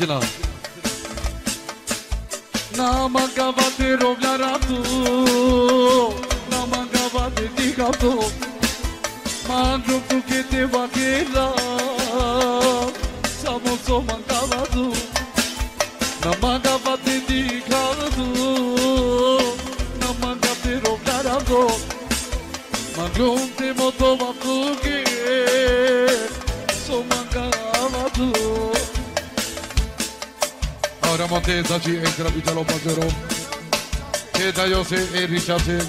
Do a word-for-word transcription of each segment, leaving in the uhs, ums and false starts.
Sena Namangavate Rovlaratu Namangavate Dikato Mandrum tu kete vakela Samoso mangavatu Namangavate Dikato Namangavate Rovlaratu Mandrum te moto vakuge Somangavatu Ahora Montesa ci entra Vitalo Pazero e da Jose e Richase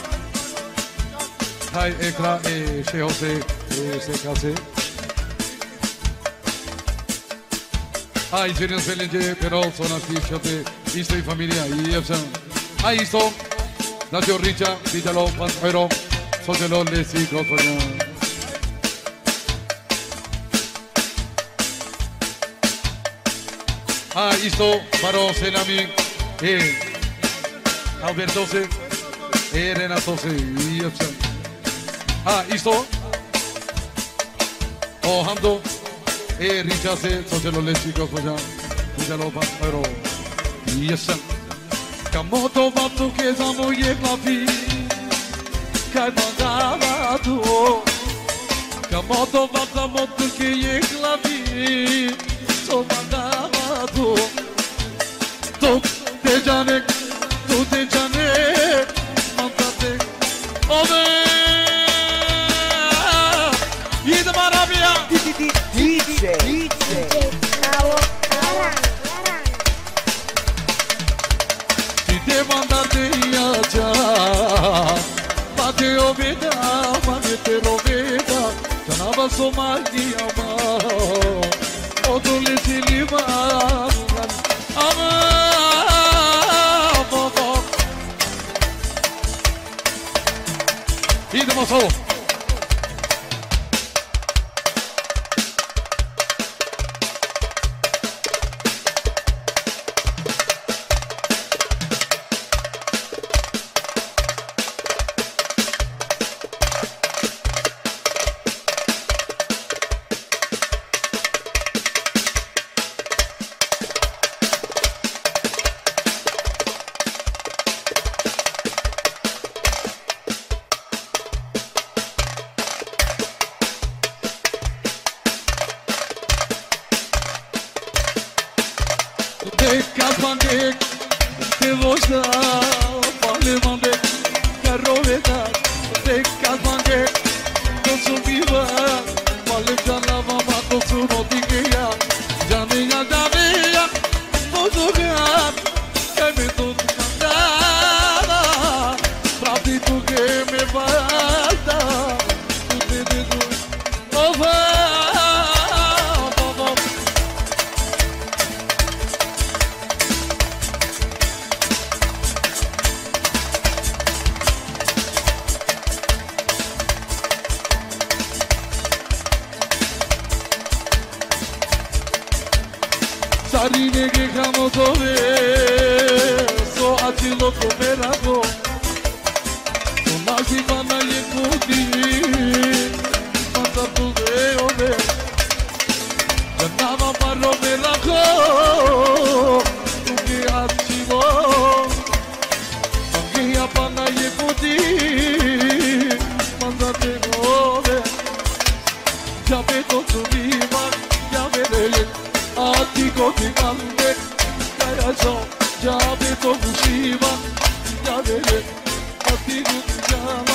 Hai Ekra e She Jose e Sekase Hai Genius Belinge però sono ascoltate visto in famiglia e Hai sto Nadio Richa Vitalo Pazero Sotelo le si Cosfogliano Ah, isto Paro Senami e Alberto se e Renato se Ah, isto Oh, Hamdo e Richa se Sotelo le si Cosfogliano Vitalo Pazero Yes Kamoto Vatu che zamo ye klavi Kai Mangavatu Kamoto Vatu Motu che ye klavi So Mangavatu Tu te jane Tu te jane Mantate Ove Ida Maravilla D J D J Cavo Si te mandate iaja Mate oveda Mate te roveda Janava Somali ama Odole Silima Ama Baba Ida Masalo Kapandek, te voșda, pale mandek, caroveta, te kapandek, tosu viva, pale jalava ma tosu notigeya, janeya janeya, mozuga, kame tu kandala, pravdi tu ke me balta, tu te dedu, ova. Sarine che camo dove so atilo come rago non ma si fanno gli incudi quanta pude ove andava parlo per rago tu che attivo anche a panna gli incudi quanta te ove già vedo tu viva già vedo Atiko Timande Kayaso Jabe Tokushiba Jabele Atiko Timande